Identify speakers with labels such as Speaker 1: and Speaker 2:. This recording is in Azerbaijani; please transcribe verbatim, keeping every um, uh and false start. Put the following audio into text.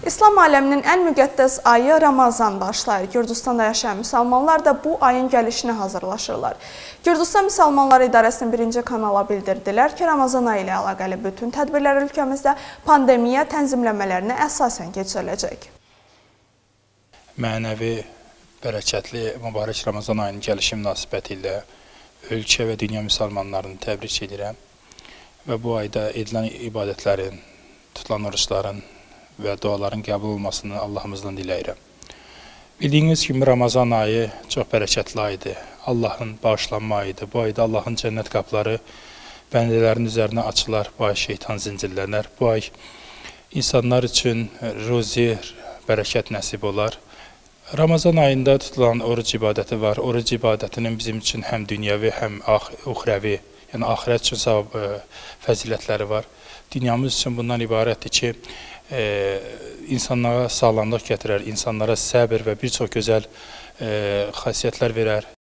Speaker 1: İslam aləminin ən müqəddəs ayı Ramazan başlayır. Gürcüstanda yaşayan müsəlmanlar da bu ayın gəlişinə hazırlaşırlar. Gürcüstan Müsəlmanları İdarəsinin birinci kanala bildirdilər ki, Ramazan ayı ilə əlaqəli bütün tədbirlər ölkəmizdə pandemiya tənzimləmələrinə əsasən keçiriləcək.
Speaker 2: Mənəvi, bərəkətli, mübarək Ramazan ayının gəlişi münasibəti ilə ölkə və dünya müsəlmanlarını təbrik edirəm və bu ayda edilən ibadətlərin, tutulan oruçların və duaların qəbul olmasını Allahımızdan diləyirəm. Bildiyiniz kimi Ramazan ayı çox bərəkətli aydır. Allahın bağışlanma ayıdır. Bu ayda Allahın cənnət qapıları bəndələrin üzərinə açılar, bu ay şeytan zincirlənər. Bu ay insanlar üçün ruzi, bərəkət nəsib olar. Ramazan ayında tutulan oruc ibadəti var. Oruc ibadətinin bizim üçün həm dünyəvi, həm uxrəvi, yəni axirət üçün savab fəzilətləri var. Dünyamız üçün bundan ibarətdir ki, e, insanlara sağlamlıq gətirər, insanlara səbir və bir çox gözəl e, xasiyyətlər verər.